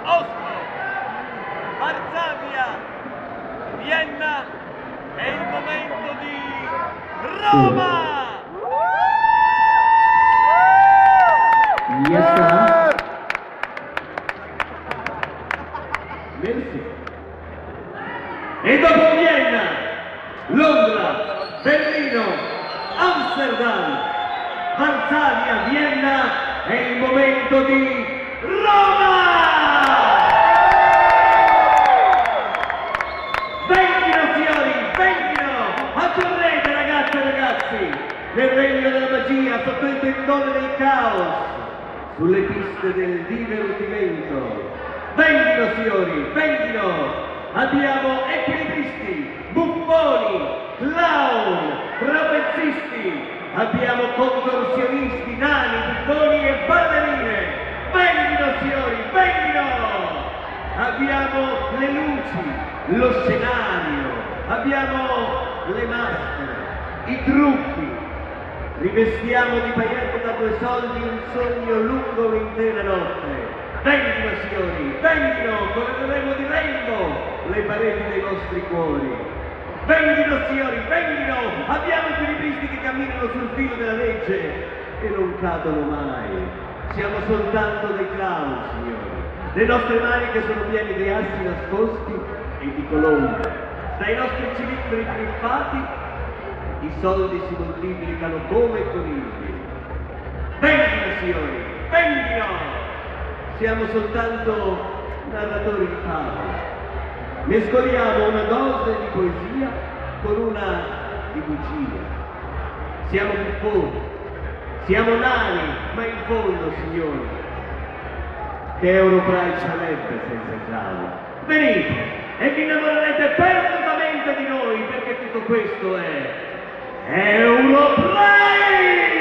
Oslo, Varsavia, Vienna, è il momento di Roma! Yes, sir. Merci. E dopo Vienna, Londra, Berlino, Amsterdam, Varsavia, Vienna, è il momento di Roma! Venghino signori, venghino! Accorrete ragazze e ragazzi, nel regno della magia, sotto il tendone del caos, sulle piste del divertimento. Venghino signori, venghino! Abbiamo equilibristi, buffoni, clown, trapezzisti, abbiamo contorsionisti, nani, buffoni e ballerine. Venghino signori, venghino! Abbiamo le luci, lo scenario, abbiamo le maschere, i trucchi. Rivestiamo di paillette da 2 soldi un sogno lungo un'intera notte. Venghino signori, venghino, coloreremo di rainbow le pareti dei vostri cuori. Venghino signori, venghino, abbiamo equilibristi che camminano sul filo della legge e non cadono mai. Siamo soltanto dei clown, signori. Le nostre maniche sono piene di assi nascosti e di colombe. Dai nostri cilindri griffati i soldi si moltiplicano come conigli. Venghino signori, venghino! Siamo soltanto narratori di favole. Mescoliamo una dose di poesia con una di bugia. Siamo buffoni, siamo nani, ma in fondo, signori, che Europride sarebbe senza clown? Venite e vi innamorerete perdutamente di noi, perché tutto questo è Europride!